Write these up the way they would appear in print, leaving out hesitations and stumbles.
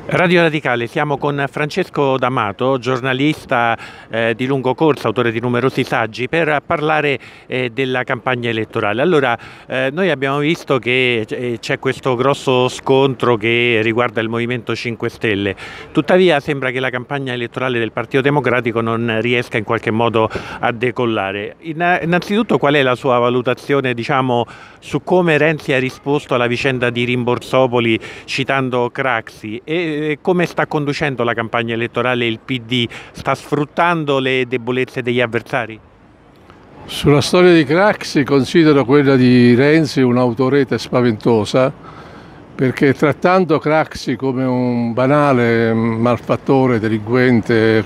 Radio Radicale, siamo con Francesco D'Amato, giornalista di lungo corso, autore di numerosi saggi, per parlare della campagna elettorale. Allora, noi abbiamo visto che c'è questo grosso scontro che riguarda il Movimento 5 Stelle, tuttavia sembra che la campagna elettorale del Partito Democratico non riesca in qualche modo a decollare. Innanzitutto, qual è la sua valutazione, diciamo, su come Renzi ha risposto alla vicenda di Rimborsopoli citando Craxi e come sta conducendo la campagna elettorale il PD? Sta sfruttando le debolezze degli avversari? Sulla storia di Craxi considero quella di Renzi un'autorete spaventosa, perché trattando Craxi come un banale malfattore, delinquente,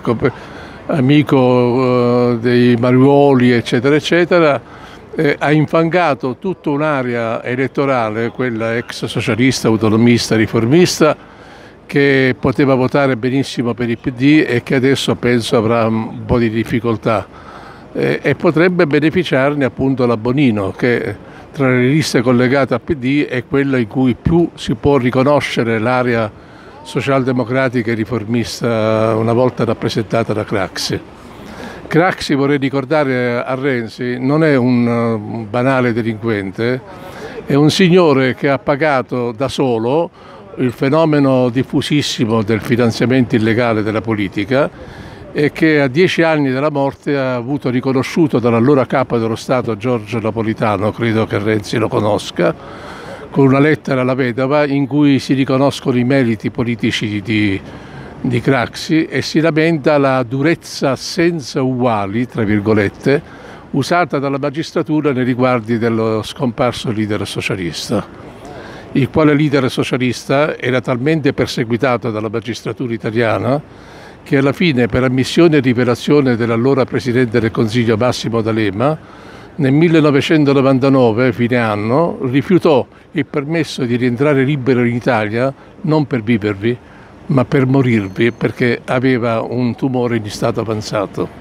amico dei mariuoli, eccetera, eccetera, ha infangato tutta un'area elettorale, quella ex socialista, autonomista, riformista, che poteva votare benissimo per il PD e che adesso penso avrà un po' di difficoltà e potrebbe beneficiarne appunto la Bonino, che tra le liste collegate al PD è quella in cui più si può riconoscere l'area socialdemocratica e riformista una volta rappresentata da Craxi. Craxi, vorrei ricordare a Renzi, non è un banale delinquente, è un signore che ha pagato da solo il fenomeno diffusissimo del finanziamento illegale della politica e che a 10 anni dalla morte ha avuto riconosciuto dall'allora capo dello Stato Giorgio Napolitano, credo che Renzi lo conosca, con una lettera alla vedova in cui si riconoscono i meriti politici di Craxi e si lamenta la durezza senza uguali, tra virgolette, usata dalla magistratura nei riguardi dello scomparso leader socialista, il quale leader socialista era talmente perseguitato dalla magistratura italiana che alla fine, per ammissione e rivelazione dell'allora Presidente del Consiglio Massimo D'Alema, nel 1999, fine anno, rifiutò il permesso di rientrare libero in Italia non per vivervi, ma per morirvi, perché aveva un tumore in stato avanzato.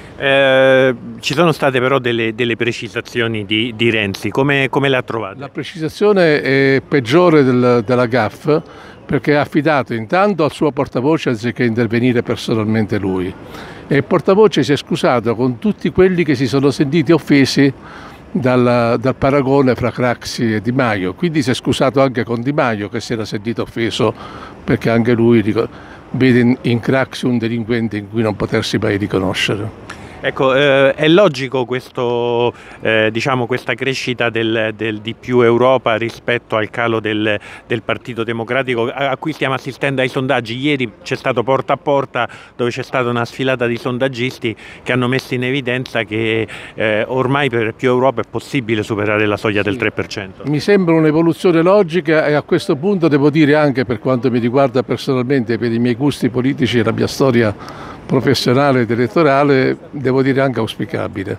Ci sono state però delle precisazioni di Renzi, come le ha trovate? La precisazione è peggiore della gaffe, perché ha affidato intanto al suo portavoce anziché intervenire personalmente lui, e il portavoce si è scusato con tutti quelli che si sono sentiti offesi dal paragone fra Craxi e Di Maio, quindi si è scusato anche con Di Maio che si era sentito offeso perché anche lui vede in Craxi un delinquente in cui non potersi mai riconoscere. Ecco, è logico questo, diciamo, questa crescita di più Europa rispetto al calo del Partito Democratico a cui stiamo assistendo ai sondaggi. Ieri c'è stato Porta a Porta, dove c'è stata una sfilata di sondaggisti che hanno messo in evidenza che ormai per più Europa è possibile superare la soglia del 3%. Mi sembra un'evoluzione logica e a questo punto devo dire anche, per quanto mi riguarda personalmente, per i miei gusti politici e la mia storia professionale ed elettorale, devo dire anche auspicabile.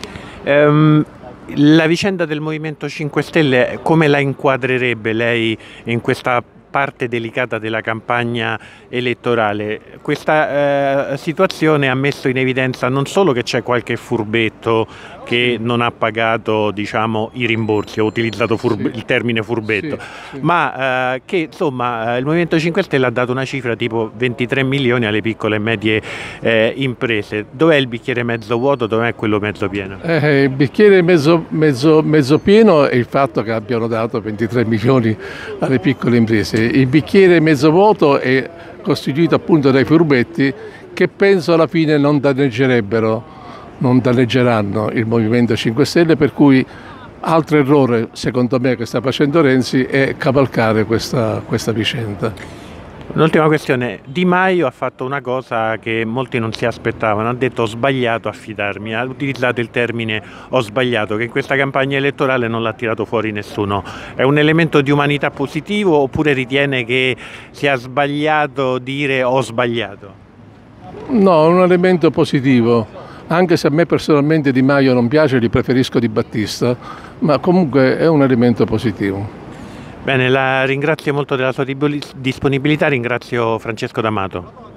La vicenda del Movimento 5 Stelle come la inquadrerebbe lei in questa parte delicata della campagna elettorale? Questa situazione ha messo in evidenza non solo che c'è qualche furbetto che non ha pagato, diciamo, i rimborsi, ho utilizzato il termine furbetto, ma che insomma il Movimento 5 Stelle ha dato una cifra tipo 23 milioni alle piccole e medie imprese. Dov'è il bicchiere mezzo vuoto, dov'è quello mezzo pieno? Il bicchiere mezzo pieno è il fatto che abbiano dato 23 milioni alle piccole imprese. Il bicchiere mezzo vuoto è costituito appunto dai furbetti che penso alla fine non danneggeranno il Movimento 5 Stelle, per cui altro errore secondo me che sta facendo Renzi è cavalcare questa vicenda. Un'ultima questione, Di Maio ha fatto una cosa che molti non si aspettavano, ha detto ho sbagliato a fidarmi, ha utilizzato il termine ho sbagliato, che in questa campagna elettorale non l'ha tirato fuori nessuno. È un elemento di umanità positivo oppure ritiene che sia sbagliato dire ho sbagliato? No, è un elemento positivo, anche se a me personalmente Di Maio non piace, li preferisco Di Battista, ma comunque è un elemento positivo. Bene, la ringrazio molto della sua disponibilità, ringrazio Francesco D'Amato.